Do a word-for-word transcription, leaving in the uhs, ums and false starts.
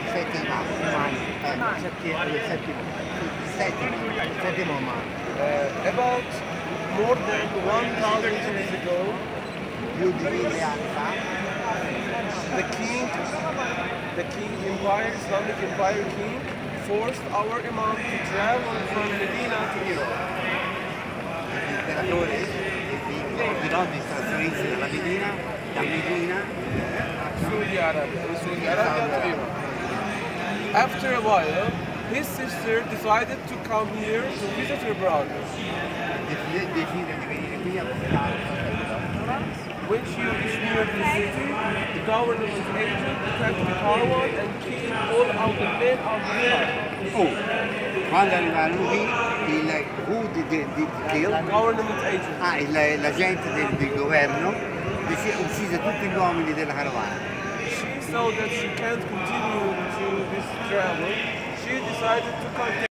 Sette umani, eh, settimo, settimo, settimo, settimo umano. Uh, about more than one thousand years ago, Più di mille anni fa, the king, the king empire, Islamic empire king, forced our imam to travel from Medina to Iraq. l'imperatore ordinò di trasferirsi dalla Medina, da Medina, Saudi Arabia, in Saudi Arabia to Iraq. After a while, his sister decided to come here to visit her brother. decide decide di venire qui a visitare il fratello. When she reached near the city, the government agent attacked the caravan and killed all of the men of the caravan. Oh, quando arrivarono qui, il who did, did, did kill? Government agent. Ah, il- l'agente del, del governo dec- uccise tutti gli uomini della carovana. She saw that she can't continue to this travel. She decided to contact